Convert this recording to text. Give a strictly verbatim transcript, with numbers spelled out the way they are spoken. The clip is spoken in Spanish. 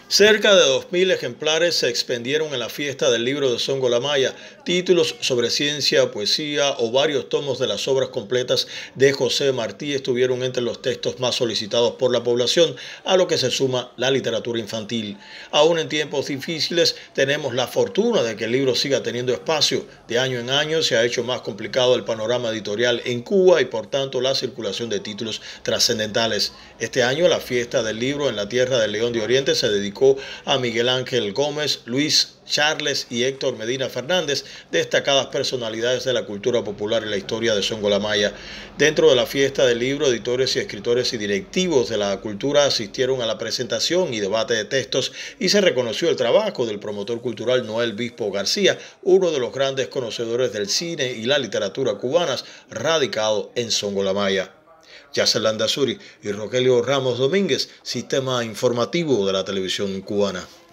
Cerca de dos mil ejemplares se expendieron en la fiesta del libro de Songolamaya, títulos sobre ciencia, poesía o varios tomos de las obras completas de José Martí estuvieron entre los textos más solicitados por la población, a lo que se suma la literatura infantil. Aún en tiempos difíciles tenemos la fortuna de que el libro siga teniendo espacio. De año en año se ha hecho más complicado el panorama editorial en Cuba y por tanto la circulación de títulos trascendentales. Este año la fiesta del libro en la tierra del León de Oriente se dedicó a Miguel Ángel Gómez, Luis Charles y Héctor Medina Fernández, destacadas personalidades de la cultura popular y la historia de Songolamaya. Dentro de la fiesta del libro, editores y escritores y directivos de la cultura asistieron a la presentación y debate de textos y se reconoció el trabajo del promotor cultural Noel Bispo García, uno de los grandes conocedores del cine y la literatura cubanas, radicado en Songolamaya. Yasser Landazuri y Rogelio Ramos Domínguez, Sistema Informativo de la Televisión Cubana.